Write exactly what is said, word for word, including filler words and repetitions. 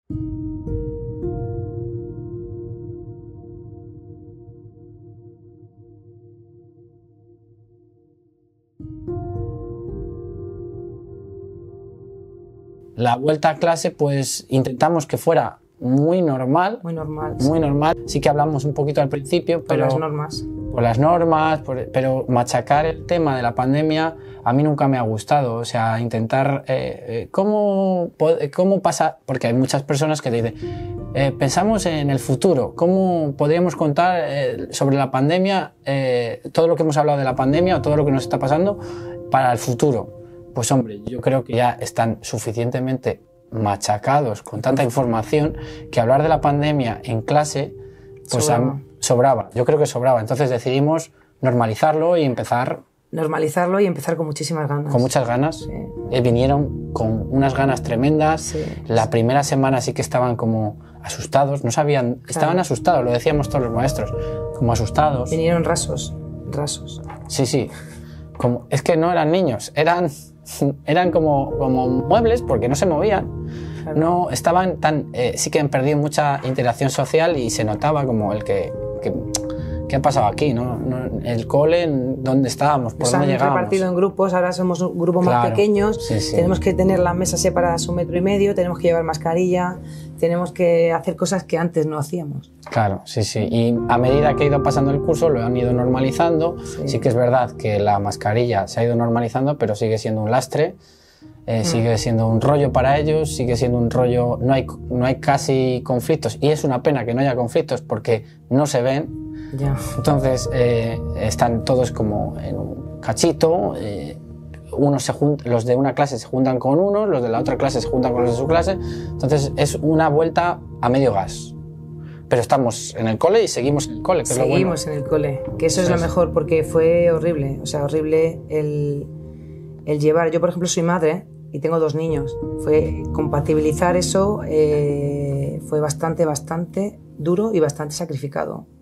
La vuelta a clase, pues intentamos que fuera muy normal. Muy normal. Muy sí. normal. Sí que hablamos un poquito al principio, pero... Por las normas. Por las normas, por, pero machacar el tema de la pandemia a mí nunca me ha gustado. O sea, intentar... Eh, eh, ¿cómo, ¿Cómo pasa? Porque hay muchas personas que te dicen, eh, pensamos en el futuro. ¿Cómo podríamos contar eh, sobre la pandemia, eh, todo lo que hemos hablado de la pandemia o todo lo que nos está pasando para el futuro? Pues hombre, yo creo que ya están suficientemente machacados con tanta información que hablar de la pandemia en clase pues sobraba. A, sobraba. Yo creo que sobraba. Entonces decidimos normalizarlo y empezar... Normalizarlo y empezar con muchísimas ganas. Con muchas ganas. Sí. Eh, vinieron con unas ganas tremendas. Sí. La primera semana sí que estaban como asustados, no sabían... Claro. Estaban asustados, lo decíamos todos los maestros, como asustados. Vinieron rasos, rasos. Sí, sí. Como, es que no eran niños, eran... eran como, como muebles porque no se movían, claro. no estaban tan, eh, sí que han perdido mucha interacción social y se notaba como el que, que ¿qué ha pasado aquí? ¿no? No, el cole, ¿dónde estábamos? ¿Por dónde llegábamos? Nos han repartido en grupos, ahora somos grupos claro, más pequeños, sí, sí. tenemos que tener las mesas separadas un metro y medio, tenemos que llevar mascarilla, tenemos que hacer cosas que antes no hacíamos. Claro, sí, sí. Y a medida que ha ido pasando el curso lo han ido normalizando. Sí, sí que es verdad que la mascarilla se ha ido normalizando, pero sigue siendo un lastre, eh, mm. sigue siendo un rollo para ellos, sigue siendo un rollo... No hay, no hay casi conflictos y es una pena que no haya conflictos porque no se ven. Ya. Entonces eh, están todos como en un cachito, eh, unos se los de una clase se juntan con unos, los de la otra clase se juntan con los de su clase, entonces es una vuelta a medio gas. Pero estamos en el cole y seguimos en el cole, que seguimos es lo bueno. en el cole, que eso, eso es lo mejor, porque fue horrible, o sea, horrible el, el llevar. Yo, por ejemplo, soy madre y tengo dos niños. Fue compatibilizar eso, eh, fue bastante, bastante duro y bastante sacrificado.